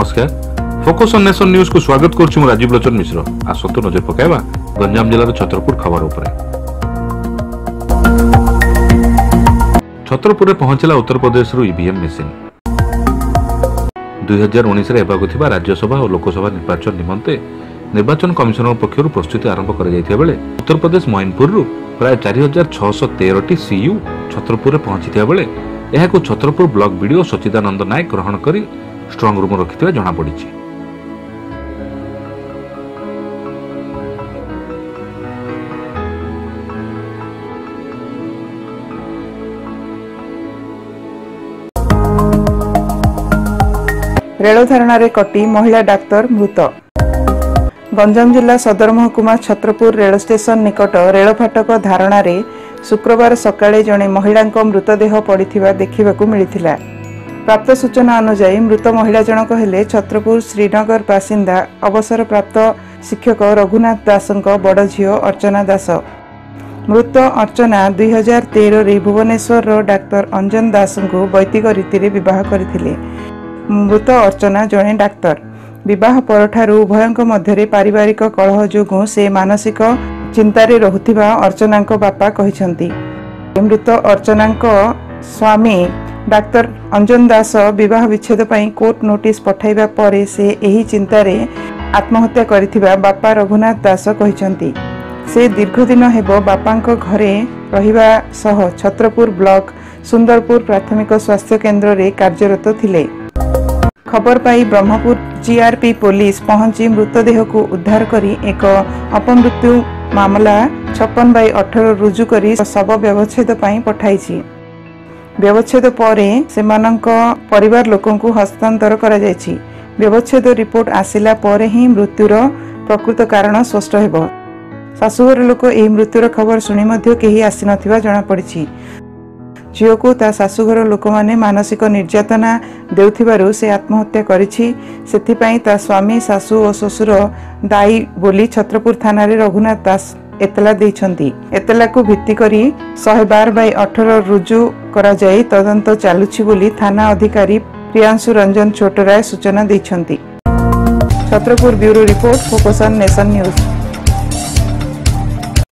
नमस्कार focus on nation news को स्वागत करुछु मु राजीव लोचन मिश्र। आसतु नजर पकाइबा गंजाम जिल्लार छतरपुर खबर उपरे। छतरपुर रे पहुंचला उत्तर प्रदेश रु ईवीएम मशीन। 2019 रे हेबाकु थिबा राज्यसभा और लोकसभा निर्वाचन निमंते निर्वाचन कमिशनर पक्षरु प्रस्तुति आरंभ कर जायथिबा बेले उत्तर प्रदेश मोइनपुर रु प्राय 4613 टी सीयू छतरपुर रे पहुंचिथिबा बेले एहाकु छतरपुर ब्लॉक वीडियो सचिदानंद नायक ग्रहण करी स्ट्रांग रूम रखिथिबा जणा पड़िछि। रेल धारणा कटी महिला डाक्तर मृत। गंजाम जिला सदर महकुमा छतरपुर रेल स्टेशन निकट रेल फाटक धारणा शुक्रवार सकाळे जणे महिला मृतदेह पड़िथिबा देखिबाकू मिलिथिला। प्राप्त सूचना अनुसार मृत महिला जनक हेले छतरपुर श्रीनगर बासिंदा अवसर प्राप्त शिक्षक रघुनाथ दासଙ୍କ बड़ झियो अर्चना दास। मृत अर्चना 2013 रे भुवनेश्वर डाक्तर अंजन दास को वैदिक रीति विवाह करथिले। मृत अर्चना जणे डाक्तर। विवाह परठारु उभयंक मध्यरे पारिवारिक कलह जोगु से मानसिक चिंतारे रहुथिबा अर्चनांक बापा कहिसंती। मृत अर्चनांक स्वामी डाक्तर अंजन दास विवाह विच्छेद पई कोर्ट नोटिस पठाइबा परे से एही चिंतारे आत्महत्या करिथिबा बापा रघुनाथ दास कहिसंती। से दीर्घ दिन हेबो बापांक घरे रहिबा सह छतरपुर ब्लॉक सुंदरपुर प्राथमिक स्वास्थ्य केंद्र रे कार्यरत थिले। खबर पाई ब्रह्मपुर जीआरपी पुलिस पहुंची मृतदेह को उद्धार करी एक अपमृत्यु मामला 56/18 रुजु करी शव व्यवच्छेद पई पठाइछि। व्यवच्छेद परे सेमानंक परिवार लोकन को हस्तांतर करा जायछि। व्यवच्छेद रिपोर्ट आसिला परे ही मृत्युर प्रकृत कारण स्पष्ट हेबो। सासुघर लोक एही मृत्युर खबर सुनी मध्य केही आसी नथिबा जणा पड़िछि। झियो को ता सासुघर लोक माने मानसिक निर्यातना देउथिबारु से आत्महत्या करिछि। सेथिपई ता स्वामी सासु और ससुर दायी बोली छतरपुर थाना रे रघुनाथ दास एतला दैछंती। एतला को भित्ति करी 112/18 रुजु करा जाई तदंत चालुछि बोली थाना अधिकारी प्रियांशु रंजन छोटराय सूचना दैछंती। Chhatrapur bureau report focus on nation news.